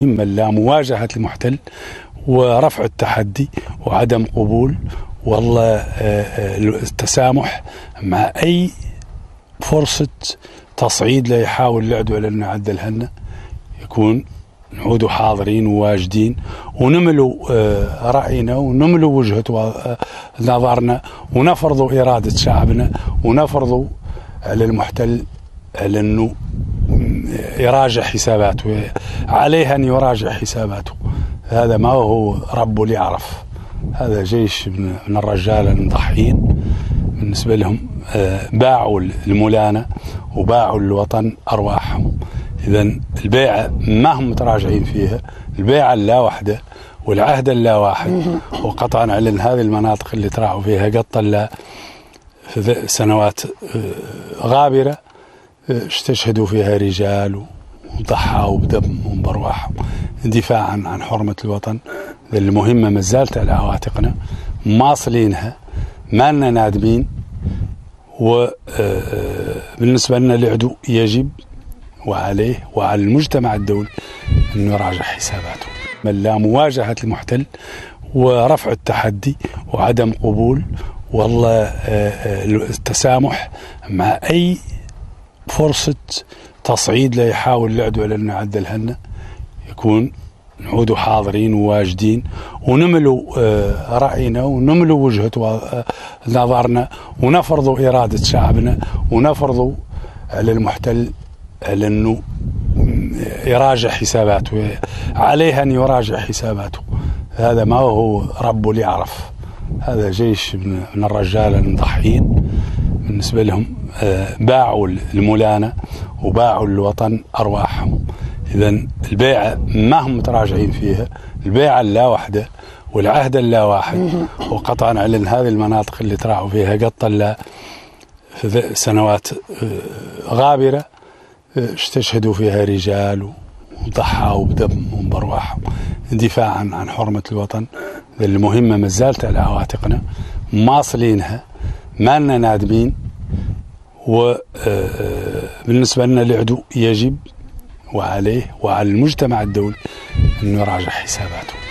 لا مواجهة المحتل ورفع التحدي وعدم قبول والله التسامح مع أي فرصة تصعيد لا يحاول العدو على أن يعدلها لنا، يكون نعود حاضرين وواجدين ونملوا رأينا ونملوا وجهة نظرنا ونفرضوا إرادة شعبنا ونفرضوا على المحتل على أنه يراجع حساباته، عليه أن يراجع حساباته. هذا ما هو ربه ليعرف، هذا جيش من الرجال المضحيين بالنسبة لهم، باعوا الملانة وباعوا الوطن أرواحهم. إذن البيعة ما هم متراجعين فيها، البيعة اللا واحدة والعهد اللا واحد، وقطعا على هذه المناطق اللي تراعوا فيها قطا في سنوات غابرة استشهدوا فيها رجال وضحوا بدمهم بأرواحهم دفاعا عن حرمة الوطن. المهمة ما زالت على عواتقنا، ماصلينها، ما لنا نادمين. وبالنسبة لنا العدو يجب وعليه وعلى المجتمع الدولي أنه يراجع حساباته. لا مواجهة المحتل ورفع التحدي وعدم قبول والله التسامح مع أي فرصة تصعيد لا يحاول العدو على أن يعدلها لنا، يكون نعود حاضرين وواجدين ونملوا رأينا ونملوا وجهة نظرنا ونفرضوا إرادة شعبنا ونفرضوا على المحتل على أنه يراجع حساباته، عليه أن يراجع حساباته. هذا ما هو ربه ليعرف، هذا جيش من الرجال المضحيين بالنسبة لهم، باعوا الملانة وباعوا الوطن أرواحهم. إذن البيعة ما هم متراجعين فيها، البيعة اللا واحدة والعهد اللا واحد، وقطعا على هذه المناطق اللي تراعوا فيها قطا في سنوات غابرة استشهدوا فيها رجال وضحوا بدمهم بأرواحهم دفاعا عن حرمة الوطن. المهمة ما زالت على عواتقنا، ماصلينها، ما لنا نادمين. وبالنسبة لنا العدو يجب وعليه وعلى المجتمع الدولي أنه يراجع حساباته.